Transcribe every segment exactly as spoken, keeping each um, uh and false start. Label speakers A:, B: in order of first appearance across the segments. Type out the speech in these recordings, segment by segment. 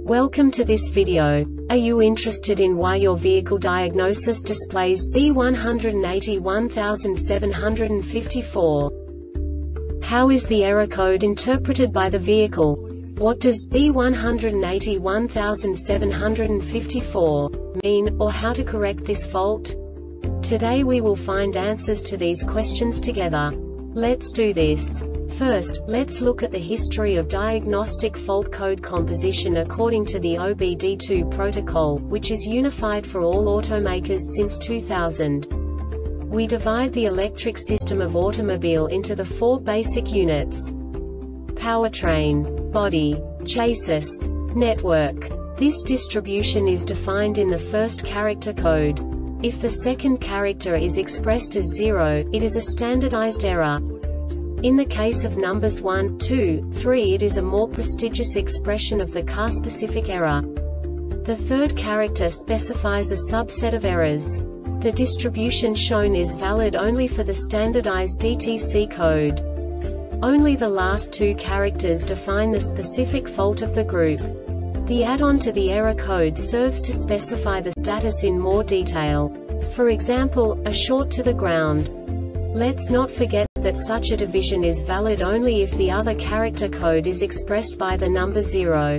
A: Welcome to this video. Are you interested in why your vehicle diagnosis displays B one eight one seven five four? How is the error code interpreted by the vehicle? What does B one eight one seven five four mean, or how to correct this fault? Today we will find answers to these questions together. Let's do this. First, let's look at the history of diagnostic fault code composition according to the O B D two protocol, which is unified for all automakers since two thousand. We divide the electric system of automobile into the four basic units: powertrain, body, chassis, network. This distribution is defined in the first character code. If the second character is expressed as zero, it is a standardized error. In the case of numbers one, two, three, it is a more prestigious expression of the car-specific error. The third character specifies a subset of errors. The distribution shown is valid only for the standardized D T C code. Only the last two characters define the specific fault of the group. The add-on to the error code serves to specify the status in more detail. For example, a short to the ground. Let's not forget that such a division is valid only if the other character code is expressed by the number zero.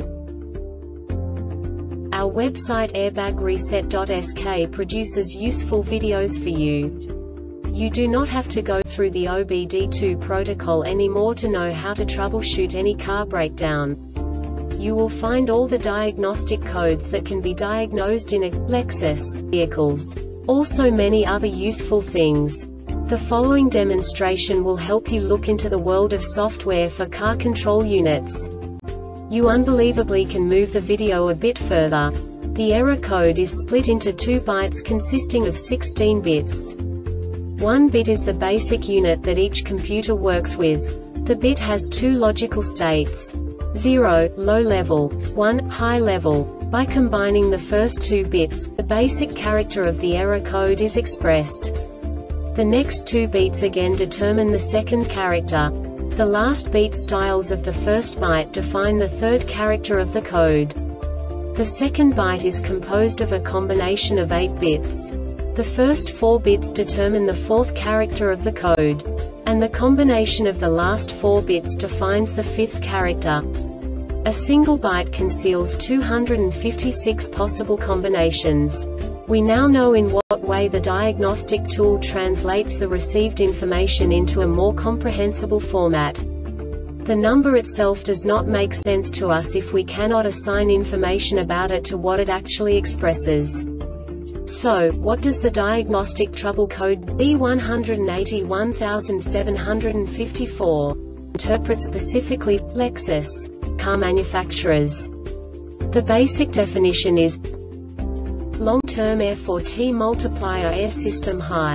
A: Our website airbag reset dot S K produces useful videos for you. You do not have to go through the O B D two protocol anymore to know how to troubleshoot any car breakdown. You will find all the diagnostic codes that can be diagnosed in a Lexus vehicles. Also many other useful things. The following demonstration will help you look into the world of software for car control units. You unbelievably can move the video a bit further. The error code is split into two bytes consisting of sixteen bits. One bit is the basic unit that each computer works with. The bit has two logical states: zero, low level, one, high level. By combining the first two bits, the basic character of the error code is expressed. The next two beats again determine the second character. The last beat styles of the first byte define the third character of the code. The second byte is composed of a combination of eight bits. The first four bits determine the fourth character of the code. And the combination of the last four bits defines the fifth character. A single byte conceals two hundred fifty-six possible combinations. We now know in what way the diagnostic tool translates the received information into a more comprehensible format. The number itself does not make sense to us if we cannot assign information about it to what it actually expresses. So, what does the diagnostic trouble code B one eight one seven five four interpret specifically for Lexus car manufacturers? The basic definition is long-term F or T multiplier air system high.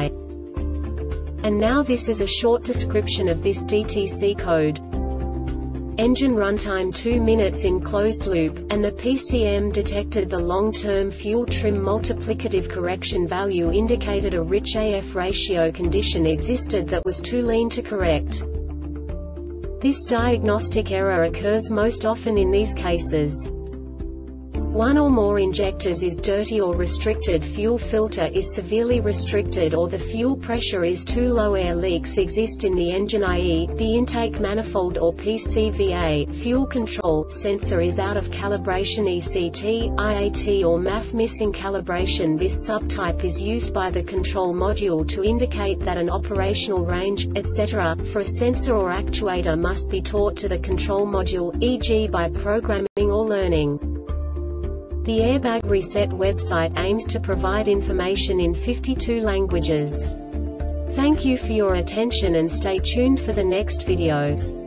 A: And now this is a short description of this D T C code. Engine runtime two minutes in closed loop, and the P C M detected the long-term fuel trim multiplicative correction value indicated a rich A F ratio condition existed that was too lean to correct. This diagnostic error occurs most often in these cases: one or more injectors is dirty, or restricted fuel filter is severely restricted, or the fuel pressure is too low, air leaks exist in the engine, that is, the intake manifold or P C V A, fuel control sensor is out of calibration, E C T, I A T or M A F missing calibration. This subtype is used by the control module to indicate that an operational range, et cetera, for a sensor or actuator must be taught to the control module, for example by programming or learning. The Airbag Reset website aims to provide information in fifty-two languages. Thank you for your attention and stay tuned for the next video.